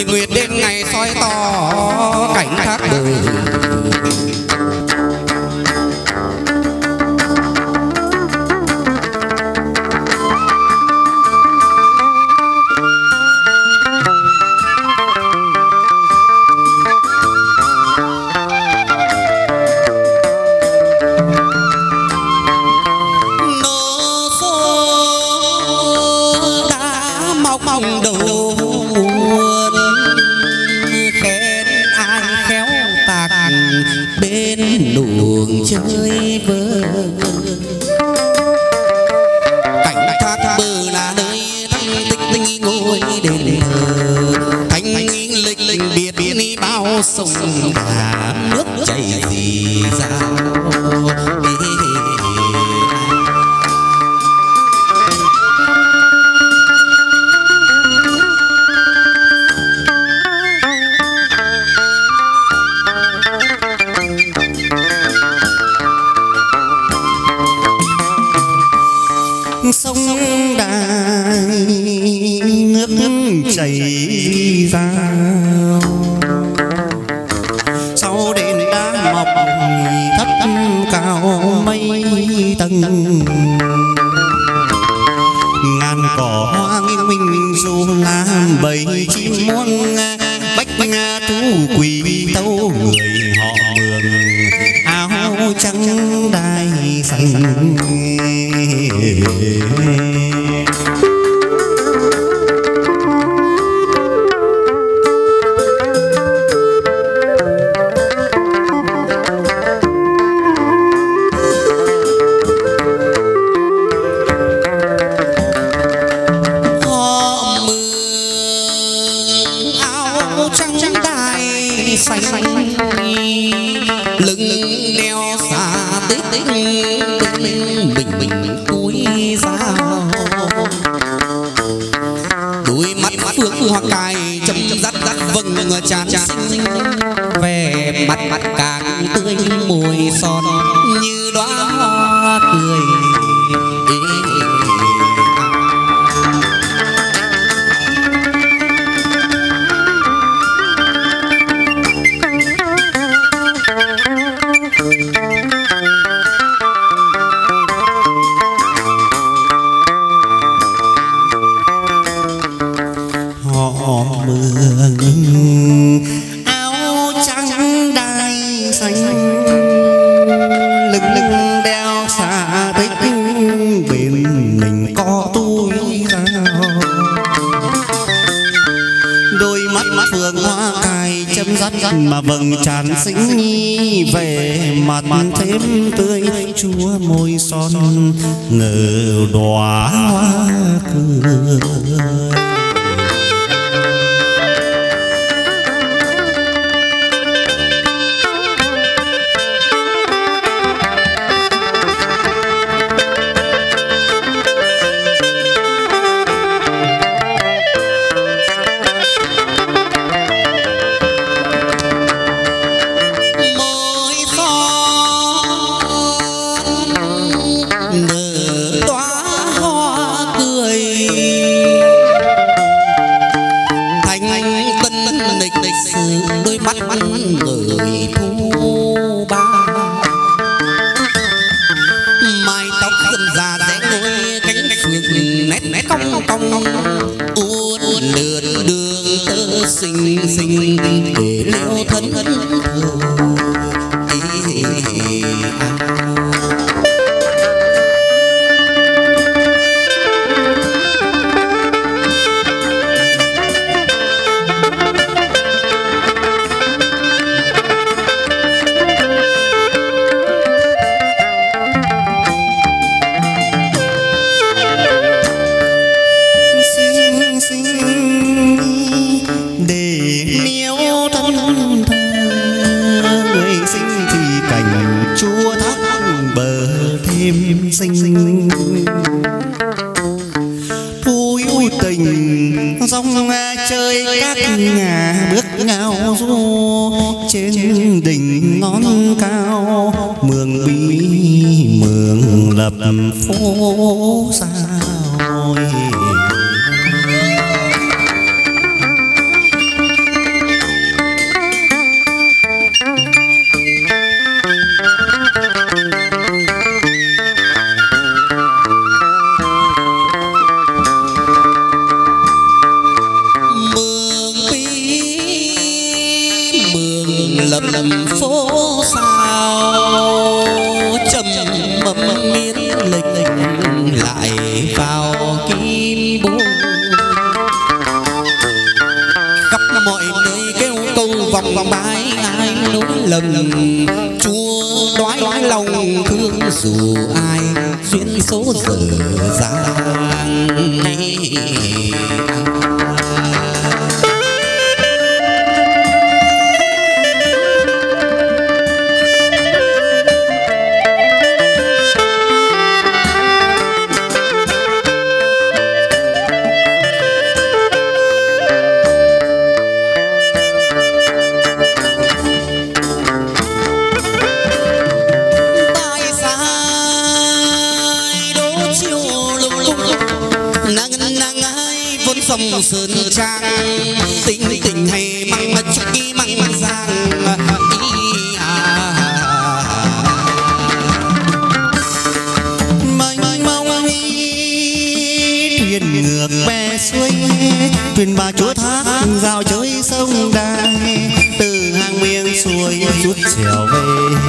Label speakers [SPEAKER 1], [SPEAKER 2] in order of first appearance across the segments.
[SPEAKER 1] nghìn nguyệt đêm ngày soi tỏ cảnh thác bờ.
[SPEAKER 2] Chơi vơi
[SPEAKER 1] cảnh thác bờ là nơi thanh tịnh ngôi đền thờ thanh lịch biệt đi bao sông đà nước chảy dì dào.
[SPEAKER 2] sông đài nước chảy ra sau đền đá mọc thấp cao mây tầng ngàn cỏ hoa nghiêng minh du ngàn bầy chim muông bách thú quỳ tâu người họ Mường áo trắng đai xanh.
[SPEAKER 1] Lưng đeo xa tích mình cúi ra đôi mắt phương hoa cài chấm dắt vầng trán xinh vẻ mặt càng tươi môi son như đóa hoa cười.
[SPEAKER 2] Mường áo trắng đai xanh lưng đeo xa tích bên mình có túi dao đôi mắt phượng hoa cài chấm dắt mà vầng trán xinh nhi về mặt thêm tươi chúa môi son ngờ đóa hoa cười.
[SPEAKER 1] Đôi mắt người thu ba mái tóc dần già rẽ ngôi cánh phượng nét cong uốn lượn đường tơ xinh xinh để liêu thân thờ.
[SPEAKER 2] Chúa thác bờ thêm xinh vui tình dòng chơi các nhà bước ngao du trên đỉnh ngón cao Mường Bí Mường lập phố sao
[SPEAKER 1] lầm phố sao trầm mầm miến lệch lại vào kim bố khắp mọi nơi kêu câu vòng vòng bái ai nối lầm chúa đoái lòng thương dù ai duyên số dở dang. Sông sơn trang tình tình hay măng chúc đi măng giang
[SPEAKER 2] mênh mông thuyền ngược bè xuôi thuyền bà chúa thác rào chơi sông đài từ hàng miếng xuôi rút trèo về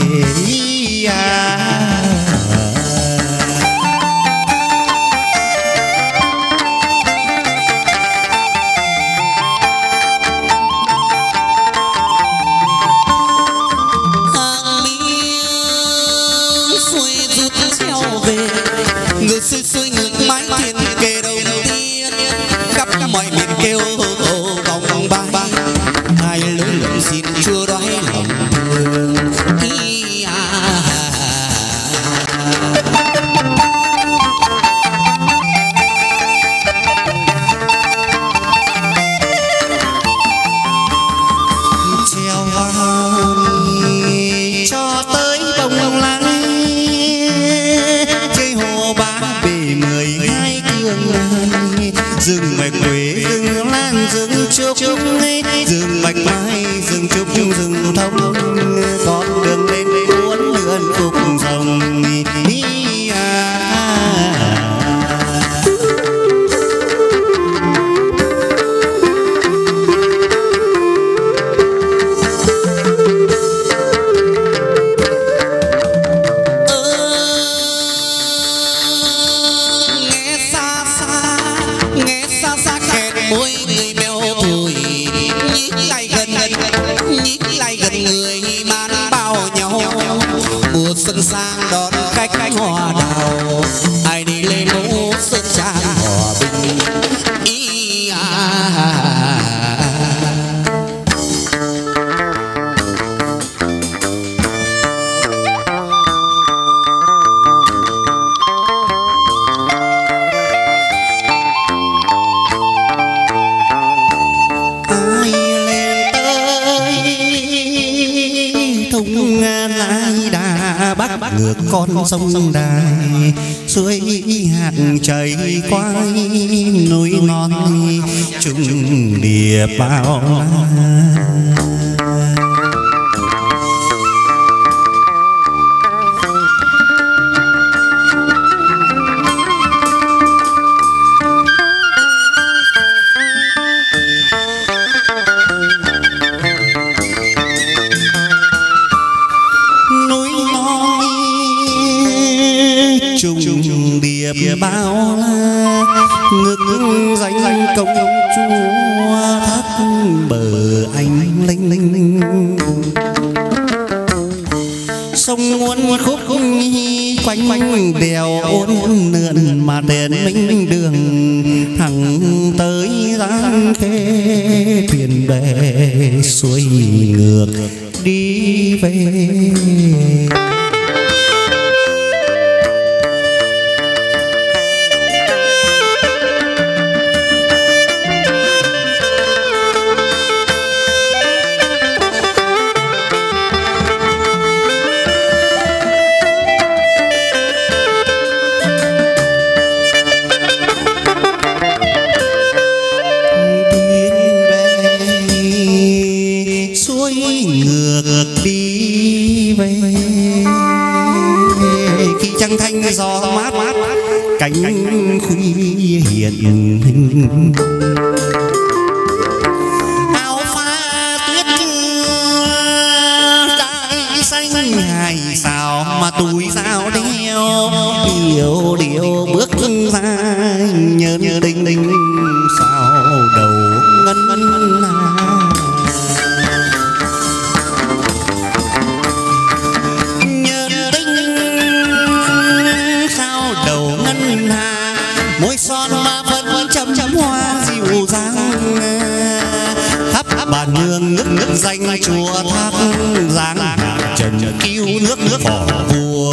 [SPEAKER 1] xuôi xuôi ngược mái thuyền kề đầu tiên khắp mọi miền kêu vòng ba hai lối lộng xin chúa đoái lòng thương
[SPEAKER 2] treo vào cho tới bông lắng rừng bạch quế rừng lan rừng trúc rừng bạch mai rừng trúc rừng thông con đường lên cuốn lượn phục dòng
[SPEAKER 1] môi người mèo thổi nhích lại gần người man bao nhau mùa xuân sang đón khách hoa đào ai đi lên phố sơn trang hòa bình
[SPEAKER 2] ngược con sông đài suối hạt chảy qua núi non trùng địa bao trùng điệp bao la ngực danh công chúa thác bờ anh linh linh sông muôn khúc quanh quanh đèo uốn lượn mà đèn minh đường thẳng tới giang khê thuyền bè xuôi ngược đi về. Khi trăng thanh gió mát cánh khuya hiện hình áo pha tuyết bà nương nước danh chùa thác giang trần cứu nước phò vua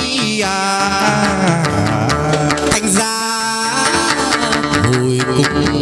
[SPEAKER 1] thành ra hồi cùng